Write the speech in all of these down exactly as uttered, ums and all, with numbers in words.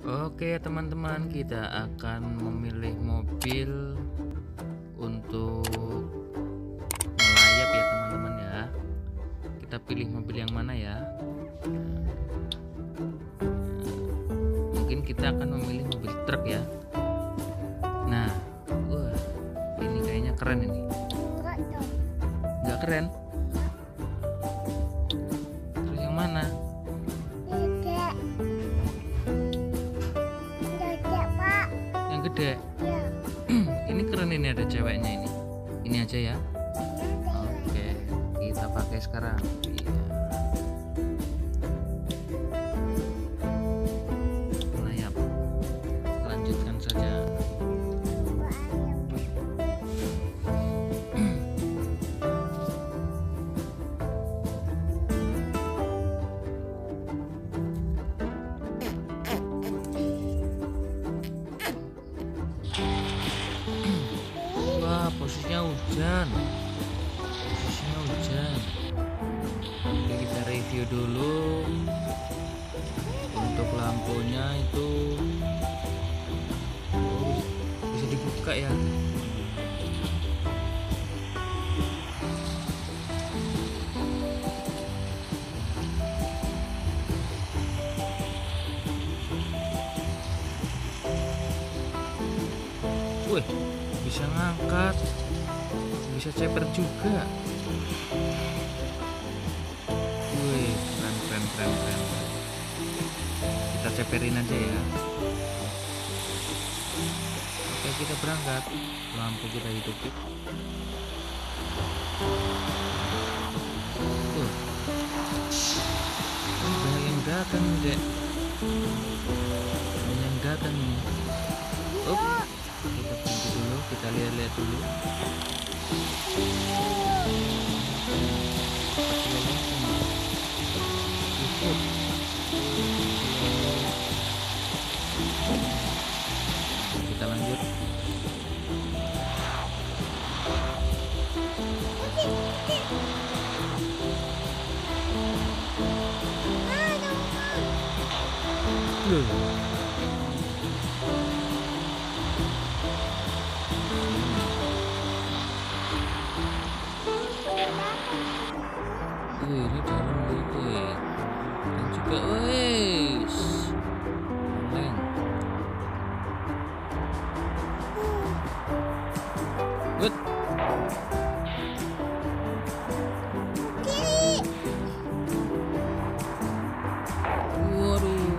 Oke teman-teman, kita akan memilih mobil untuk melayap ya teman-teman ya. Kita pilih mobil yang mana ya? Mungkin kita akan memilih mobil truk ya. Nah, wah, ini kayaknya keren ini. Nggak keren? Terus yang mana? Gede. Ya. Ini keren, ini ada ceweknya ini. Ini aja ya. Oke, kita pakai sekarang. Iya. Melayap. Lanjutkan saja. Posisinya hujan, posisinya hujan. Oke, kita review dulu. Untuk lampunya itu oh, bisa dibuka ya. Wih, bisa ngangkat, bisa ceper juga. Wih, keren keren keren keren. Kita ceperin aja ya. Oke, kita berangkat. Lampu kita hidupin. Tuh, banyak yang datang dek. Banyak yang datang nih. Up, kita berhenti dulu, kita lihat-lihat dulu. Kita lanjut. Loh. Wih, ini dalam gitu ya. Dan juga wes oleng. Good. Waduh.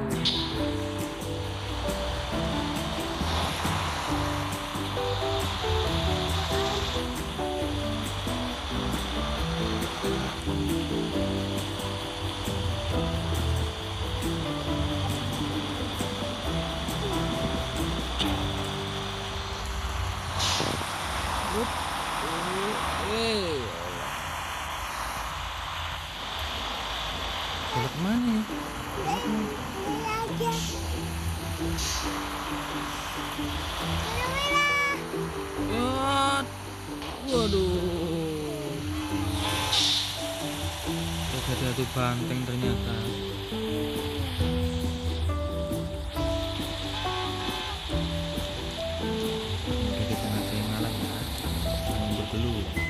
Belok kemana nih? Waduh. Ada banteng ternyata. Oke, kita nggak saya ngalah ya. Mundur dulu.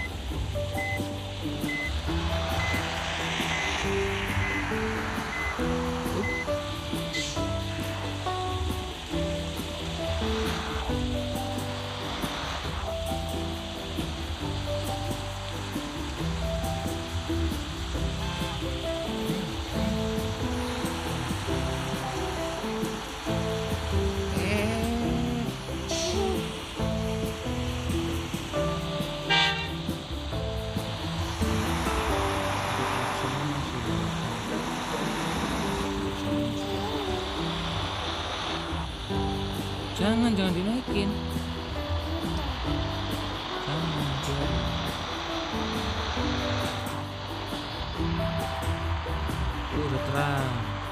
Jangan, jangan dinaikin. Jangan, jangan. Uh, udah terang.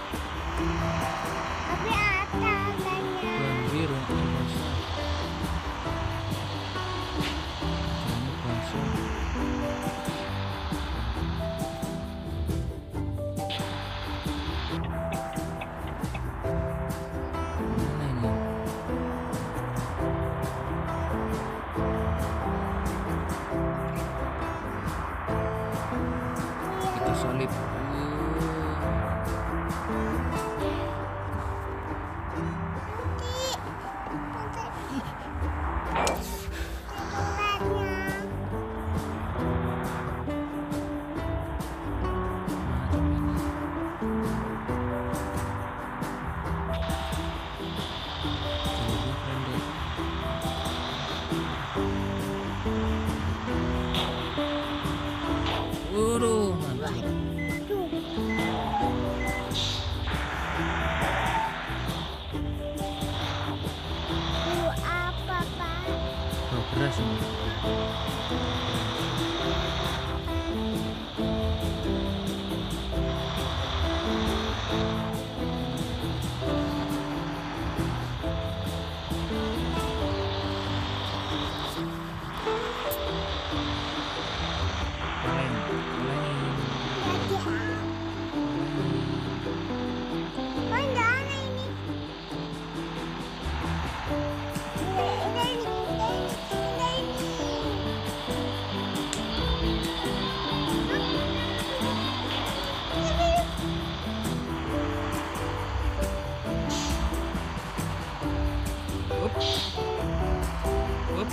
Tapi ada banyak. Yang biru, yang basah. Jangan basah. pasang. Oleng, oleng. Lagi ah. Mana ini? Ini ini ini ini. Up. Up.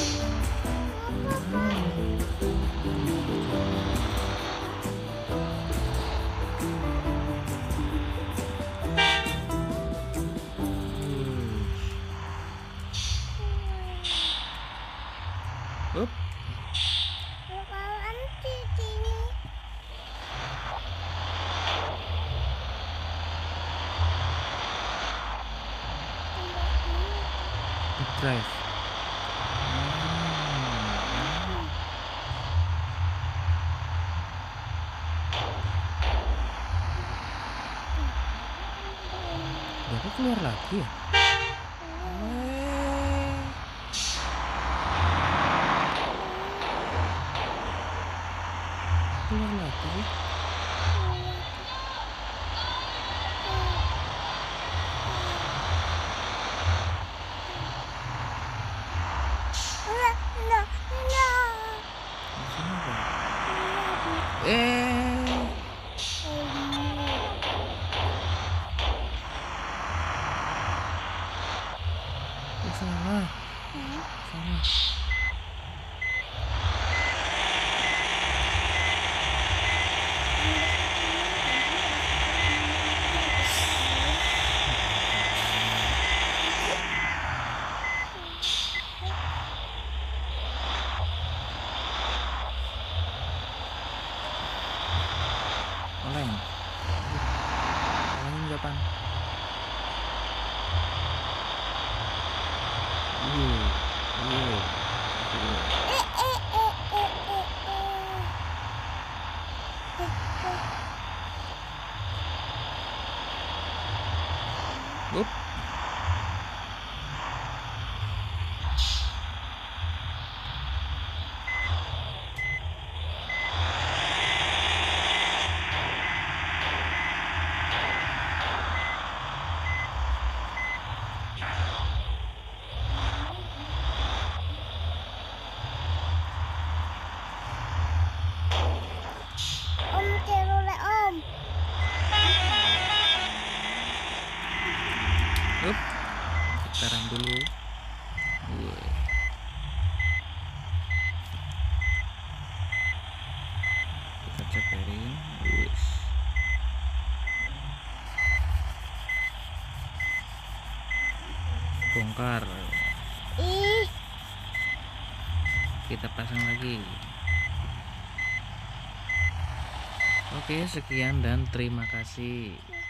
Up. Apaan sih ini? Drive. Dia kok keluar lagi ya? Keluar lagi. Enggak, enggak, enggak. Maksudnya apa? Eh, oh, salah, salah. Oleng. Olengin kapan? Uh, uh, uh. Eh, eh, eh, eh, eh, eh. Up. Om cerule om. Up. Kita rem dulu. Uh. Kita ceperin. Wis. Bongkar. Ih, Kita pasang lagi. Oke, sekian dan terima kasih.